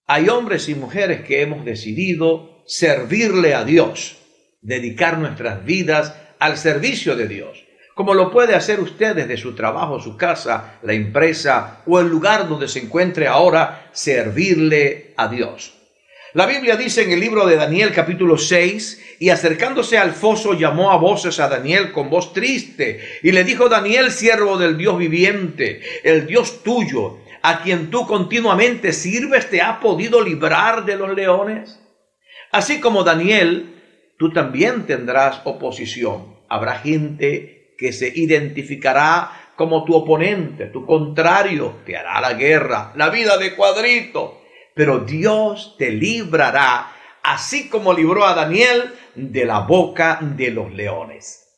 Hay hombres y mujeres que hemos decidido servirle a Dios, dedicar nuestras vidas al servicio de Dios, como lo puede hacer usted desde su trabajo, su casa, la empresa o el lugar donde se encuentre ahora, servirle a Dios. La Biblia dice en el libro de Daniel capítulo 6, y acercándose al foso llamó a voces a Daniel con voz triste, y le dijo: Daniel, siervo del Dios viviente, el Dios tuyo, a quien tú continuamente sirves, ¿te ha podido librar de los leones? Así como Daniel, tú también tendrás oposición. Habrá gente que se identificará como tu oponente, tu contrario, te hará la guerra, la vida de cuadrito. Pero Dios te librará, así como libró a Daniel de la boca de los leones.